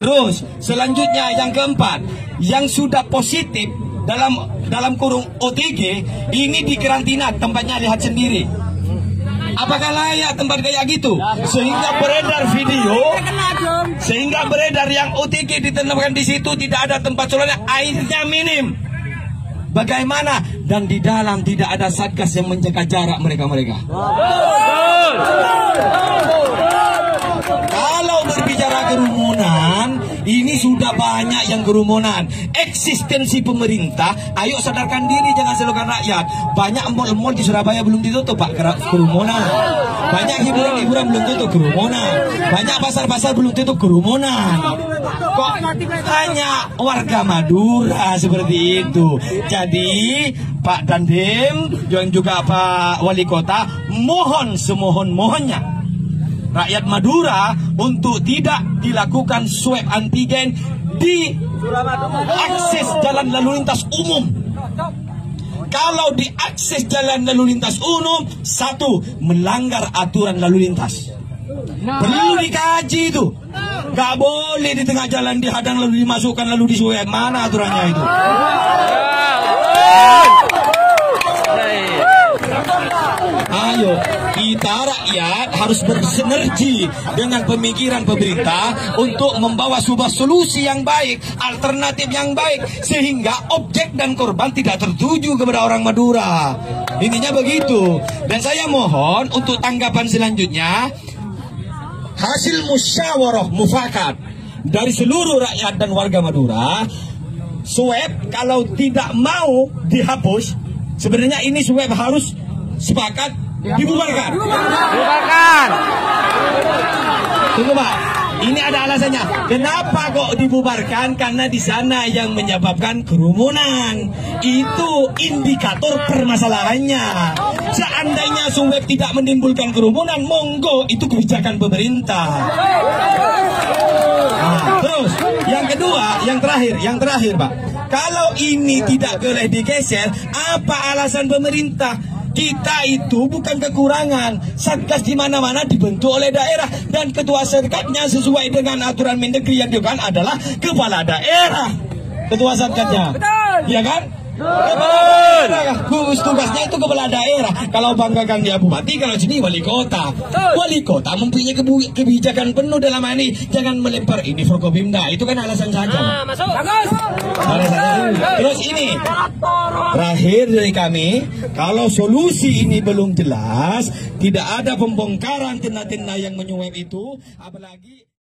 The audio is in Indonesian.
Terus selanjutnya yang keempat, yang sudah positif dalam kurung OTG ini dikarantina, tempatnya lihat sendiri. Apakah layak tempat kayak gitu? Sehingga beredar video, sehingga beredar yang OTG ditempatkan di situ tidak ada tempat sholatnya, airnya minim. Bagaimana? Dan di dalam tidak ada satgas yang menjaga jarak mereka-mereka. Kalau berbicara kerumunan, ini sudah banyak yang kerumunan. Eksistensi pemerintah, ayo sadarkan diri, jangan salahkan rakyat. Banyak mall-mall di Surabaya belum ditutup, Pak, kerumunan. Banyak hiburan-hiburan belum tutup, kerumunan. Banyak pasar-pasar belum tutup, kerumunan. Kok hanya warga Madura seperti itu? Jadi Pak Dandim dan juga Pak Wali Kota mohon semohon-mohonnya rakyat Madura untuk tidak dilakukan swab antigen di akses jalan lalu lintas umum. Kalau di akses jalan lalu lintas umum, satu, melanggar aturan lalu lintas. Perlu dikaji itu. Gak boleh di tengah jalan dihadang lalu dimasukkan lalu diswab. Mana aturannya itu? Ayo, kita rakyat harus bersinergi dengan pemikiran pemerintah untuk membawa sebuah solusi yang baik, alternatif yang baik, sehingga objek dan korban tidak tertuju kepada orang Madura. Intinya begitu. Dan saya mohon untuk tanggapan selanjutnya, hasil musyawarah mufakat dari seluruh rakyat dan warga Madura, swab kalau tidak mau dihapus, sebenarnya ini swab harus sepakat dibubarkan. Dibubarkan. Tunggu, Pak. Ini ada alasannya. Kenapa kok dibubarkan? Karena di sana yang menyebabkan kerumunan. Itu indikator permasalahannya. Seandainya swab tidak menimbulkan kerumunan, monggo, itu kebijakan pemerintah. Nah, terus yang kedua, yang terakhir, Pak. Kalau ini tidak boleh digeser, apa alasan pemerintah? Kita itu bukan kekurangan. Satgas di mana-mana dibentuk oleh daerah, dan ketua satgasnya sesuai dengan aturan Mendagri yang dilakukan adalah kepala daerah. Ketua satgasnya, iya kan? Kepala daerah. Tugasnya itu kepala daerah. Kalau banggakan dia bupati, kalau sini wali kota. Wali kota mempunyai kebijakan penuh dalam ini. Jangan melempar ini Forkopimda. Itu kan alasan saja. Masuk. Terus ini terakhir dari kami, kalau solusi ini belum jelas, tidak ada pembongkaran tenda-tenda yang menyuap itu, apalagi